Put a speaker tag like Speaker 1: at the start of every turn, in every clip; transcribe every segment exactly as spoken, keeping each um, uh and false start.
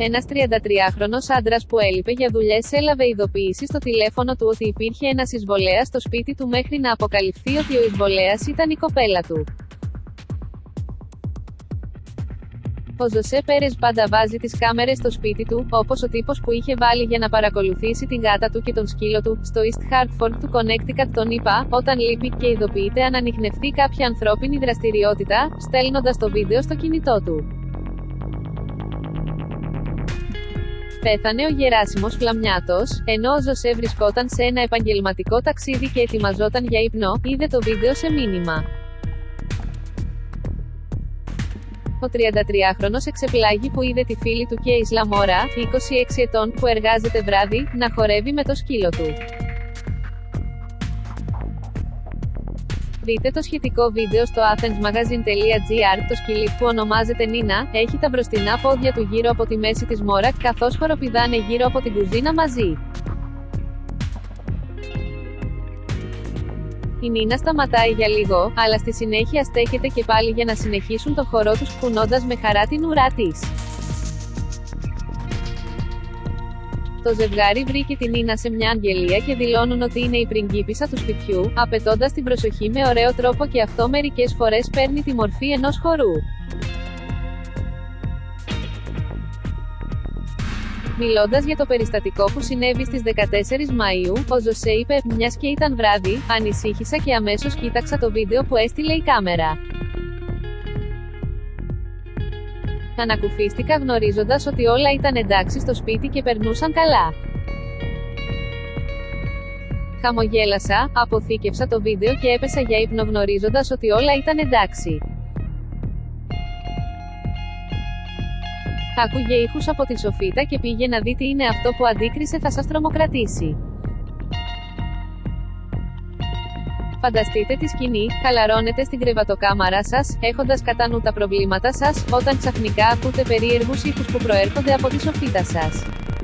Speaker 1: Ένας τριαντατριάχρονος άντρας που έλειπε για δουλειές έλαβε ειδοποίηση στο τηλέφωνο του ότι υπήρχε ένας εισβολέας στο σπίτι του μέχρι να αποκαλυφθεί ότι ο εισβολέας ήταν η κοπέλα του. Ο Ζωσέ Πέρες πάντα βάζει τις κάμερες στο σπίτι του, όπως ο τύπος που είχε βάλει για να παρακολουθήσει την γάτα του και τον σκύλο του, στο East Hartford του Connecticut τον ΗΠΑ, όταν λείπει και ειδοποιείται αν ανιχνευτεί κάποια ανθρώπινη δραστηριότητα, στέλνοντας το βίντεο στο κινητό του. Πέθανε ο Γεράσιμος Φλαμιάτος, ενώ ο Ζωσέ βρισκόταν σε ένα επαγγελματικό ταξίδι και ετοιμαζόταν για ύπνο, είδε το βίντεο σε μήνυμα. Ο τριαντατριάχρονος εξεπλάγει που είδε τη φίλη του Κέις Λαμόρα, είκοσι έξι ετών, που εργάζεται βράδυ, να χορεύει με το σκύλο του. Δείτε το σχετικό βίντεο στο athensmagazine τελεία gr. Το σκυλί, που ονομάζεται Νίνα, έχει τα μπροστινά πόδια του γύρω από τη μέση της μόρα, καθώς χοροπηδάνε γύρω από την κουζίνα μαζί. Η Νίνα σταματάει για λίγο, αλλά στη συνέχεια στέκεται και πάλι για να συνεχίσουν το χορό τους, κουνώντας με χαρά την ουρά της. Το ζευγάρι βρήκε την Νίνα σε μια αγγελία και δηλώνουν ότι είναι η πριγκίπισσα του σπιτιού, απαιτώντας την προσοχή με ωραίο τρόπο, και αυτό μερικές φορές παίρνει τη μορφή ενός χορού. Μιλώντας για το περιστατικό που συνέβη στις δεκατέσσερις Μαΐου, ο Ζωσέ είπε: «Μιας και ήταν βράδυ, ανησύχησα και αμέσως κοίταξα το βίντεο που έστειλε η κάμερα. Ανακουφίστηκα γνωρίζοντας ότι όλα ήταν εντάξει στο σπίτι και περνούσαν καλά. Χαμογέλασα, αποθήκευσα το βίντεο και έπεσα για ύπνο γνωρίζοντας ότι όλα ήταν εντάξει. Άκουγε ήχους από τη σοφίτα και πήγε να δει τι είναι αυτό που αντίκρισε, θα σας τρομοκρατήσει. Φανταστείτε τη σκηνή, χαλαρώνετε στην κρεβατοκάμαρα σας, έχοντας κατά νου τα προβλήματα σας, όταν ξαφνικά ακούτε περίεργους ήχους που προέρχονται από τη σοφίτα σας.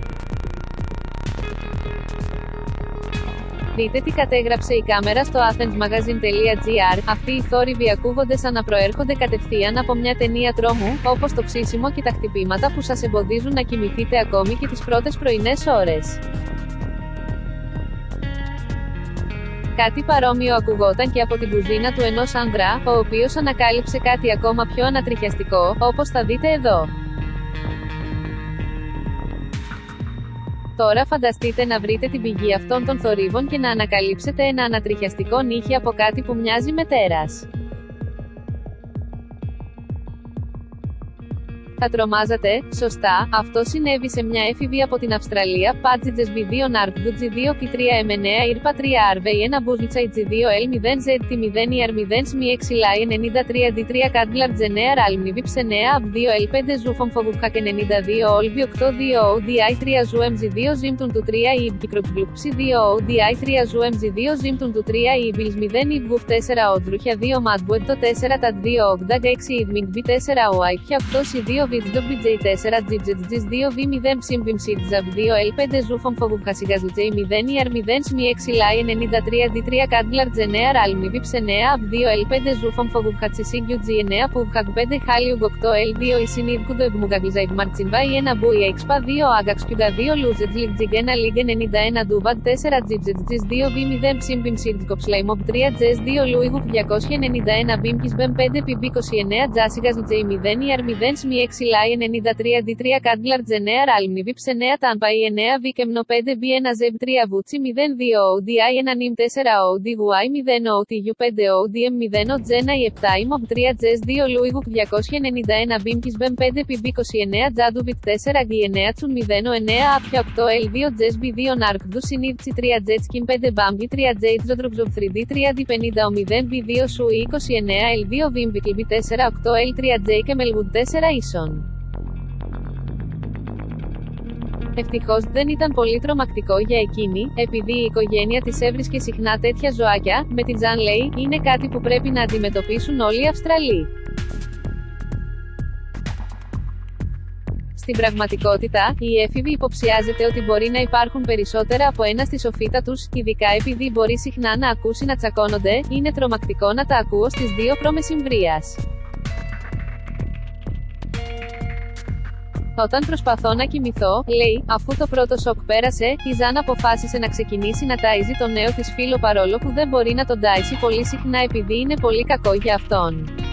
Speaker 1: Δείτε τι κατέγραψε η κάμερα στο athensmagazine τελεία gr. Αυτοί οι θόρυβοι ακούγονται σαν να προέρχονται κατευθείαν από μια ταινία τρόμου, όπως το ψήσιμο και τα χτυπήματα που σας εμποδίζουν να κοιμηθείτε ακόμη και τις πρώτες πρωινές ώρες. Κάτι παρόμοιο ακουγόταν και από την κουζίνα του ενός άνδρα, ο οποίος ανακάλυψε κάτι ακόμα πιο ανατριχιαστικό, όπως θα δείτε εδώ. Τώρα φανταστείτε να βρείτε την πηγή αυτών των θορύβων και να ανακαλύψετε ένα ανατριχιαστικό νύχι από κάτι που μοιάζει με τέρας. Θα τρομάζατε, σωστά, αυτό συνέβη σε μια έφηβη από την Αυστραλία, Πάτζιτζες μπι δύο Νάρκδου τζι δύο Κι τρία εμ εννέα Ιρπα τρία Αρβέι ένα Μπούσλτσαϊ τζι δύο Ελ μηδέν ζετ τι μηδέν Ι Αρ μηδέν Σμι έξι Λάι ενενήντα τρία Ντι τρία Κάντλαρ Τζενέα Ράλμνι Βιψ εννέα Απ δύο Ελ πέντε Ζούφομ Φοβουκχακ ενενήντα δύο Όλβι οκτώ δύο Ο Ντι Άι τρία Ζου Εμ τζι δύο Ζήμτουν του τρία Ιμπ Κικροπβλουψι δύο Ο Ντι Άι τρία Ζου Εμ τζι δύο Ζήμτουν του τρία Ιμπιλς μηδέν Ιμπγουφ τέσσερα Οντρούχια δύο Μάτμπουετ το τέσσερα Τατ δύο ογδόντα έξι Ιβμινγκ Μπι τέσσερα Ο Άιπια οκτώ Σι δύο Βιτζο μπι τζέι τέσσερα Τζιτζετζις δύο Βι μηδέν Ψιμπιμ Σιτζαβ δύο Ελ πέντε Ζούφομ Φοβουκχασιγαζουτζέι μηδέν Ι Αρ μηδέν Σμι έξι Λάι ενενήντα τρία Ντι τρία Κάντλαρ Τζενέα Ράλμνι Βιψ εννέα Απ δύο Ελ πέντε Ζούφομ Φοβουκχατσισίγκιου τζι εννέα Πουβχακ πέντε Χάλιουγκ οκτώ Ελ δύο Ισινίρκουντο Εμπμουγαγλιζαϊβ Μαρτσινβάι ένα Μπούι Έξπα δύο Άγαξ Κιουγκα δύο Λούζετζλικ Τζιγκένα Λίγκ ενενήντα ένα Ντούβαντ τέσσερα Τζιτζετζις δύο Βι μηδέν Ψιμπιμ Σιτζκοψλαϊμοπ τρία Τζες δύο Λούιγουπ διακόσια ενενήντα ένα Μπίμκις Μπεμ πέντε Πιμπ είκοσι εννέα Τζάσιγαζουτζέι μηδέν Ι Αρ μηδέν Σμι έξι Λάι ενενήντα τρία Ντι τρία Κάντλαρ Τζενέα Ράλμνι Βιψ εννέα Τάμπαϊ εννέα Βίκεμνο πέντε Μπι ένα Ζεμ τρία Βούτσι μηδέν δύο Ο Ντι Άι ένα Νιμ τέσσερα Ο Ντι Γουάι μηδέν Ο Ντι Γιου πέντε Ο Ντι Εμ μηδέν Ο Τζένα Ι επτά Ιμοπ τρία Τζες δύο Λούιγουπ διακόσια ενενήντα ένα Μπίμκις Μπεμ πέντε Πιμπ είκοσι εννέα Τζάντουβιτ τέσσερα Γι εννέα Τσουν μηδέν Ο εννέα Άπια οκτώ Ελ δύο Τζες Μπι δύο Νάρκδου Συνίρτσι τρία Τζέτσκιν πέντε Μπάμπι τρία Τζέιτ Τζοντρουξοβ θρι ντι τρία Ντι πενήντα Ο μηδέν Μπι δύο Σου είκοσι εννέα Ελ δύο Βίμβικλ Μπι τέσσερα οκτώ Ελ τρία Τζέι και Μελγουτ τέσσερα Ίσον. Ευτυχώς δεν ήταν πολύ τρομακτικό για εκείνη, επειδή η οικογένεια της έβρισκε συχνά τέτοια ζωάκια. Με την Τζαν λέει, είναι κάτι που πρέπει να αντιμετωπίσουν όλοι οι Αυστραλοί. Στην πραγματικότητα, η έφηβη υποψιάζεται ότι μπορεί να υπάρχουν περισσότερα από ένα στη σοφίτα τους, ειδικά επειδή μπορεί συχνά να ακούσει να τσακώνονται. Είναι τρομακτικό να τα ακούω στις δύο προ μεσημβρίας. Όταν προσπαθώ να κοιμηθώ, λέει, αφού το πρώτο σοκ πέρασε, η Ζαν αποφάσισε να ξεκινήσει να τάιζει το νέο της φίλο παρόλο που δεν μπορεί να τον τάισει πολύ συχνά επειδή είναι πολύ κακό για αυτόν.